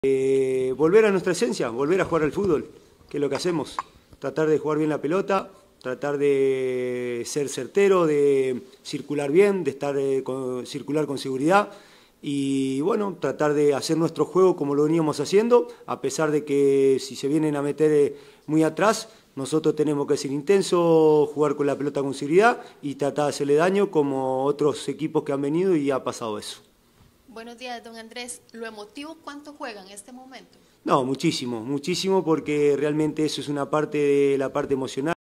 Volver a nuestra esencia, volver a jugar al fútbol, que es lo que hacemos. Tratar de jugar bien la pelota, tratar de ser certero, de circular bien, de circular con seguridad y bueno, tratar de hacer nuestro juego como lo veníamos haciendo, a pesar de que si se vienen a meter muy atrás, nosotros tenemos que ser intensos, jugar con la pelota con seguridad y tratar de hacerle daño como otros equipos que han venido y ha pasado eso. Buenos días, don Andrés. ¿Lo emotivo cuánto juega en este momento? No, muchísimo, muchísimo porque realmente eso es una parte de la parte emocional.